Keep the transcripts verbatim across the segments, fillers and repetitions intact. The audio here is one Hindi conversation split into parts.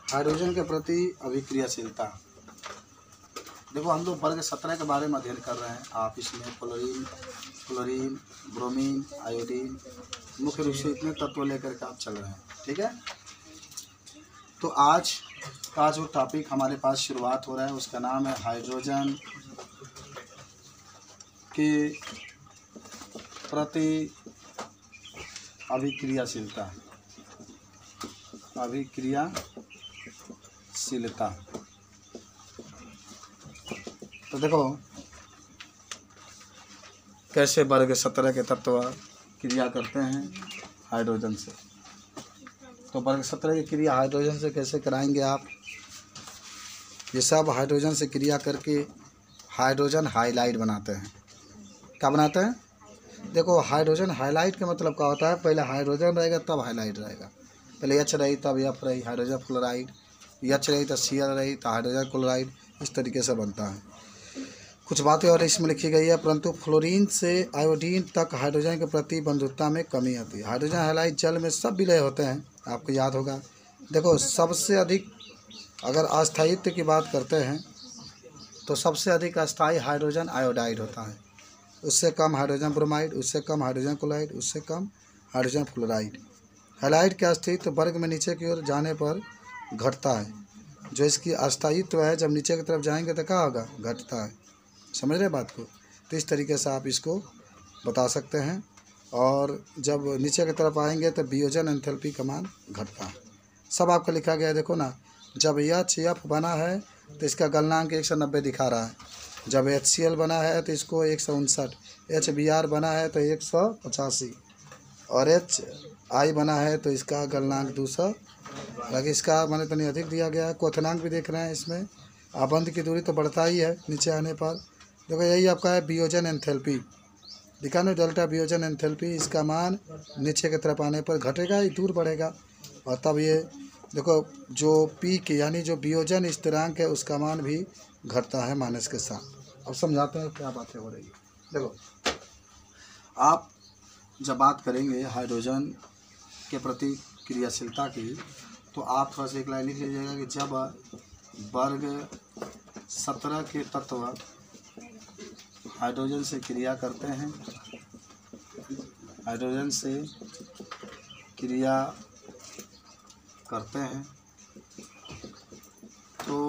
हाइड्रोजन के प्रति अभिक्रियाशीलता। देखो हम लोग वर्ग सत्रह के बारे में अध्ययन कर रहे हैं। आप इसमें क्लोरीन क्लोरीन ब्रोमीन आयोडीन मुख्य रूप से इतने तत्व लेकर के आप चल रहे हैं, ठीक है। तो आज का जो टॉपिक हमारे पास शुरुआत हो रहा है उसका नाम है हाइड्रोजन के प्रति अभिक्रियाशीलता। अभिक्रियाशीलता तो देखो कैसे वर्ग सत्रह के तत्व क्रिया करते हैं हाइड्रोजन से। तो वर्ग सत्रह की क्रिया हाइड्रोजन से कैसे कराएंगे आप? ये सब हाइड्रोजन से क्रिया करके हाइड्रोजन हाइलाइट बनाते हैं। क्या बनाते हैं? देखो हाइड्रोजन हाइलाइट का मतलब क्या होता है? पहले हाइड्रोजन रहेगा तब हाइलाइट रहेगा। पहले एच रही तब एफ रही, हाइड्रोजन फ्लोराइड। एच रही तो सी एल रही तो हाइड्रोजन क्लोराइड। इस तरीके से बनता है। कुछ बातें और इसमें लिखी गई है, परंतु फ्लोरीन से आयोडीन तक हाइड्रोजन के प्रति बंधुता में कमी आती है। हाइड्रोजन हाइलाइट जल में सब विलय होते हैं, आपको याद होगा। देखो सबसे अधिक अगर अस्थायित्व की बात करते हैं तो सबसे अधिक अस्थायी हाइड्रोजन आयोडाइड होता है। उससे कम हाइड्रोजन ब्रोमाइड, उससे कम हाइड्रोजन क्लोराइड, उससे कम हाइड्रोजन फ्लोराइड। हाइलाइट के अस्तित्व वर्ग में नीचे की ओर जाने पर घटता है। जो इसकी अस्थायित्व है जब नीचे की तरफ जाएंगे तो क्या होगा? घटता है। समझ रहे बात को? तो इस तरीके से आप इसको बता सकते हैं। और जब नीचे की तरफ आएंगे तो वियोजन एंथैल्पी का मान घटता है। सब आपका लिखा गया है, देखो ना। जब एच एफ बना है तो इसका गलनांक एक सौ नब्बे दिखा रहा है। जब एच सी एल बना है तो इसको एक सौ उनसठ, एच बी आर बना है तो एक सौ पचासी, और एच आई बना है तो इसका गलनांक दो सौ। बाकी इसका मैंने तनी अधिक दिया गया है। क्वथनांक भी देख रहे हैं इसमें। आबंध की दूरी तो बढ़ता ही है नीचे आने पर। देखो यही आपका है वियोजन एंथैल्पी। दिखा ना डेल्टा वियोजन एंथैल्पी। इसका मान नीचे की तरफ आने पर घटेगा, ही दूर बढ़ेगा। और तब ये देखो जो पीक यानी जो वियोजन स्थिरांक है उसका मान भी घटता है माइनस के साथ। अब समझाते हैं क्या बातें हो रही है। देखो आप जब बात करेंगे हाइड्रोजन के प्रति क्रियाशीलता की तो आप थोड़ा सा एक लाइन लिख लीजिएगा कि जब वर्ग सत्रह के तत्व हाइड्रोजन से क्रिया करते हैं हाइड्रोजन से क्रिया करते हैं तो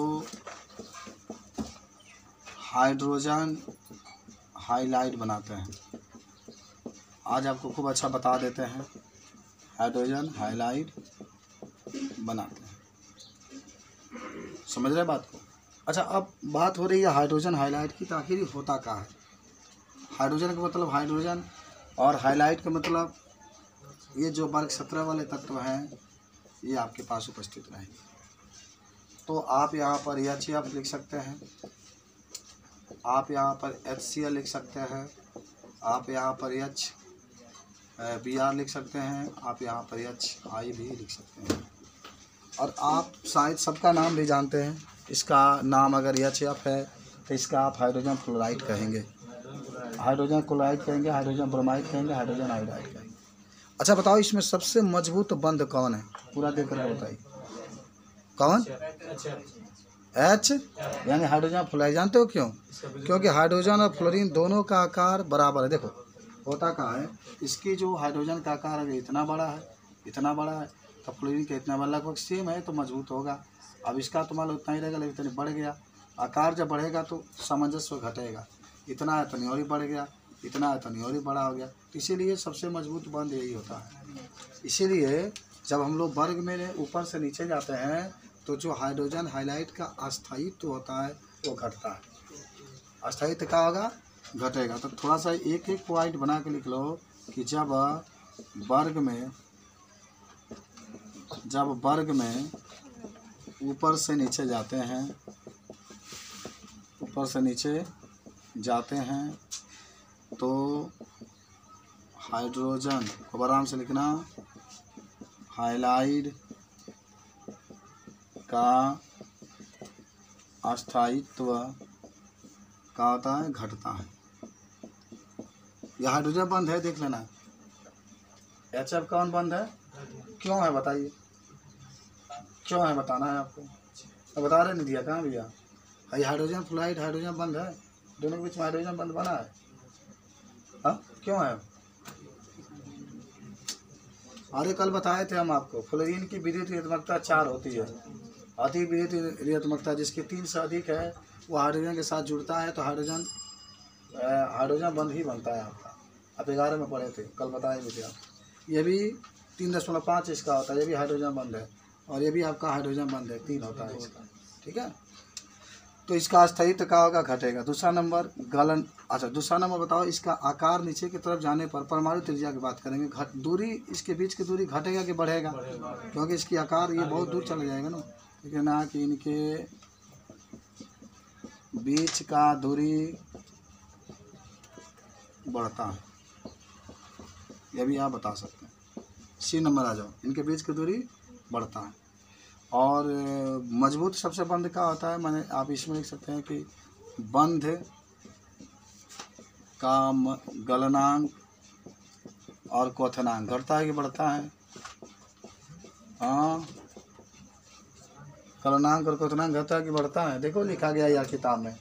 हाइड्रोजन हाइलाइट बनाते हैं। आज आपको खूब अच्छा बता देते हैं, हाइड्रोजन हाइलाइट बनाते हैं। समझ रहे बात को? अच्छा अब बात हो रही है हाइड्रोजन हाइलाइट की। तो आखिर होता क्या है? हाइड्रोजन का मतलब हाइड्रोजन और हाइलाइट का मतलब ये जो वर्ग सत्रह वाले तत्व हैं ये आपके पास उपस्थित रहेंगे। तो आप यहाँ पर एच एफ लिख सकते हैं, आप यहाँ पर एच सी एल लिख सकते हैं, आप यहाँ पर एच बी आर लिख सकते हैं, आप यहाँ पर एच आई भी लिख सकते हैं। और आप शायद सबका नाम भी जानते हैं। इसका नाम अगर एच एफ है तो इसका आप हाइड्रोजन फ्लोराइड कहेंगे, हाइड्रोजन क्लोराइड कहेंगे, हाइड्रोजन ब्रोमाइड कहेंगे, हाइड्रोजन आयोडाइड कहेंगे। अच्छा बताओ इसमें सबसे मजबूत बंध कौन है? पूरा देख कर बताइए कौन? एच यानी हाइड्रोजन फ्लोराइड। जानते हो क्यों? क्योंकि हाइड्रोजन और फ्लोरीन दोनों का आकार बराबर है। देखो होता क्या है, इसकी जो हाइड्रोजन का आकार अगर इतना बड़ा है इतना बड़ा है तो फ्लोरीन का इतना बड़ा, लगभग सेम है तो मजबूत होगा। अब इसका तो मान लो उतना ही रहेगा, लेकिन इतना बढ़ गया। आकार जब बढ़ेगा तो सामंजस्य घटेगा। इतना है तो नहीं और ही बढ़ गया, इतना है तो नहीं और ही बड़ा हो गया। इसीलिए सबसे मजबूत बंध यही होता है। इसीलिए जब हम लोग वर्ग में ऊपर से नीचे जाते हैं तो जो हाइड्रोजन हाइलाइट का अस्थायित्व होता है वो घटता है। अस्थायित्व क्या होगा? घटेगा। तो थोड़ा सा एक एक पॉइंट बना के लिख लो कि जब वर्ग में जब वर्ग में ऊपर से नीचे जाते हैं ऊपर से नीचे जाते हैं तो हाइड्रोजन को आराम से लिखना, हाइलाइट का अस्थायित्व क्या होता है? घटता है। यह हाइड्रोजन बंध है, देख लेना। एच एफ कौन बंध है? क्यों है बताइए? क्यों है बताना है आपको, मैं बता रहे नहीं दिया कहाँ भैया। ये हाइड्रोजन फ्लोराइड हाइड्रोजन बंद है, दोनों के बीच में हाइड्रोजन बंद बना है। हाँ क्यों है? अरे कल बताए थे हम आपको, फ्लोरीन की विद्युत रियात्मकता चार होती है। अधिक विद्युत रियात्मकता जिसकी तीन से अधिक है वो हाइड्रोजन के साथ जुड़ता है तो हाइड्रोजन हाइड्रोजन बंद ही बनता है आपका। आप ग्यारह में पढ़े थे, कल बताए भी थे आप। ये भी तीन दशमलव पाँच इसका होता है, ये भी हाइड्रोजन बंद है, और ये भी आपका हाइड्रोजन बंद है, तीन होता है इसका, ठीक है। तो इसका स्थायित्व क्या होगा, घटेगा। दूसरा नंबर गलन, अच्छा दूसरा नंबर बताओ, इसका आकार नीचे की तरफ जाने पर परमाणु त्रिज्या की बात करेंगे, घट दूरी इसके बीच की दूरी घटेगा कि बढ़ेगा, क्योंकि इसकी आकार ये बहुत दूर चला जाएगा ना, ठीक है ना, कि इनके बीच का दूरी बढ़ता है, यह भी आप बता सकते हैं। सी नंबर आ जाओ, इनके बीच की दूरी बढ़ता है। और मजबूत सबसे बंध का होता है, मैंने आप इसमें लिख सकते हैं कि बंध का गलनांक और क्वथनांक घटता है कि बढ़ता है। हाँ गलनांक और क्वथनांक घटता है कि बढ़ता है, देखो लिखा गया यार किताब में।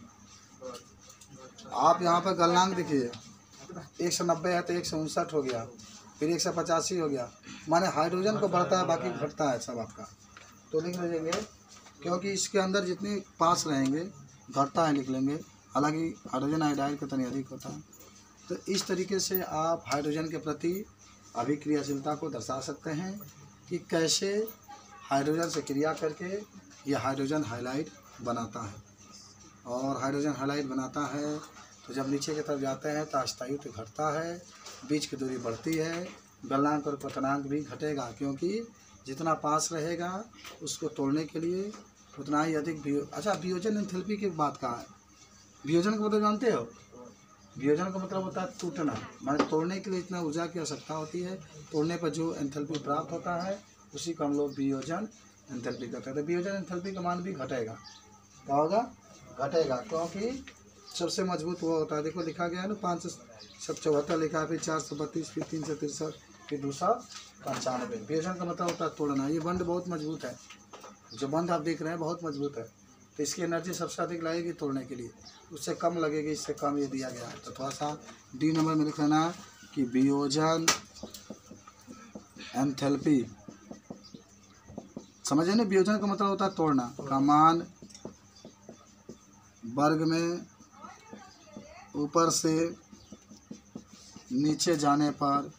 आप यहाँ पर गलनांक देखिए, एक सौ नब्बे है तो एक सौ उनसठ हो गया, फिर एक सौ पचासी हो गया, माने हाइड्रोजन को बढ़ता है बाकी घटता है सब आपका, तो लिख लेंगे, क्योंकि इसके अंदर जितने पास रहेंगे घटता है लिख लेंगे, हालांकि हाइड्रोजन आयोडाइड का तनी अधिक होता है। तो इस तरीके से आप हाइड्रोजन के प्रति अभिक्रियाशीलता को दर्शा सकते हैं कि कैसे हाइड्रोजन से क्रिया करके ये हाइड्रोजन हाइलाइड बनाता है, और हाइड्रोजन हाइलाइड बनाता है तो जब नीचे की तरफ जाते हैं तो स्थायित्व घटता है, बीच की दूरी बढ़ती है, गलनांक और क्वथनांक भी घटेगा, क्योंकि जितना पास रहेगा उसको तोड़ने के लिए उतना ही अधिक वियो अच्छा वियोजन एंथैल्पी की बात कहाँ है। वियोजन का मतलब जानते हो, वियोजन का मतलब होता है टूटना, माने तोड़ने के लिए इतना ऊर्जा की आवश्यकता होती है, तोड़ने पर जो एंथैल्पी प्राप्त होता है उसी को हम लोग वियोजन एंथैल्पी कहते हैं। तो वियोजन एंथैल्पी का मान भी घटेगा, क्या होगा, घटेगा, क्योंकि सबसे मजबूत वो होता है, देखो लिखा गया है ना, पाँच सौ चौहत्तर लिखा है, फिर चार सौ बत्तीस, फिर तीन सौ तिरसठ, फिर दो सौ पंचानवे। वियोजन का मतलब होता है तोड़ना। ये बंध बहुत मजबूत है, जो बंध आप देख रहे हैं बहुत मजबूत है, तो इसकी एनर्जी सबसे अधिक लगेगी तोड़ने के लिए, उससे कम लगेगी, इससे कम ये दिया गया है। तो थोड़ा सा डी नंबर में लिख लेना कि वियोजन एंथैल्पी, समझे ना, वियोजन का मतलब होता है तोड़ना, का मान वर्ग में ऊपर से नीचे जाने पर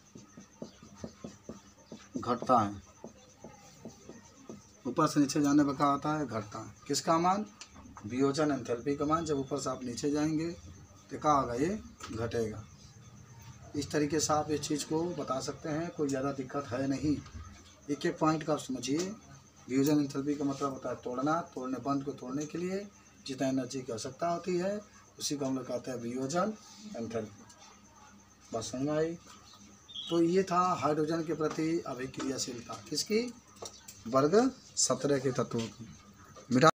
घटता है, ऊपर से नीचे जाने पर क्या होता है, घटता है। किसका मान, वियोजन एंथैल्पी का मान, जब ऊपर से आप नीचे जाएंगे तो क्या होगा, ये घटेगा। इस तरीके से आप इस चीज़ को बता सकते हैं, कोई ज़्यादा दिक्कत है नहीं, एक एक पॉइंट का आप समझिए। वियोजन एंथैल्पी का मतलब होता है तोड़ना, तोड़ने बंध को तोड़ने के लिए जितना एनर्जी की आवश्यकता होती है उसी को हम लोग कहते हैं वियोजन एंथैल्पी। बस समझ आई। तो ये था हाइड्रोजन के प्रति अभिक्रियाशीलता, किसकी, वर्ग सत्रह के तत्वों की।